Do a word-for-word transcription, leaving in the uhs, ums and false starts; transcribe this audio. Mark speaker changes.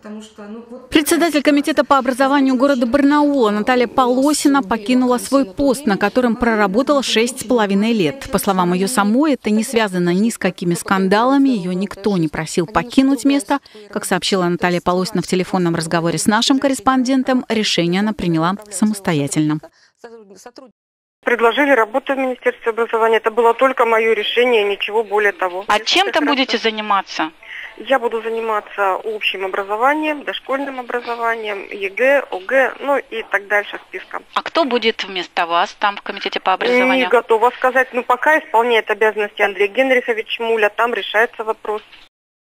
Speaker 1: потому что... Ну, вот...
Speaker 2: Председатель комитета по образованию города Барнаула Наталья Полосина покинула свой пост, на котором проработала шесть с половиной лет. По словам ее самой, это не связано ни с какими скандалами, ее никто не просил покинуть место. Как сообщила Наталья Полосина в телефонном разговоре с нашим корреспондентом, решение она приняла самостоятельно.
Speaker 3: Предложили работу в Министерстве образования. Это было только мое решение, ничего более того.
Speaker 4: А чем там будете заниматься?
Speaker 3: Я буду заниматься общим образованием, дошкольным образованием, ЕГЭ, ОГЭ, ну и так дальше списком.
Speaker 4: А кто будет вместо вас там в комитете по образованию?
Speaker 3: Не готова сказать. Ну, пока исполняет обязанности Андрей Генрихович Муля, там решается вопрос.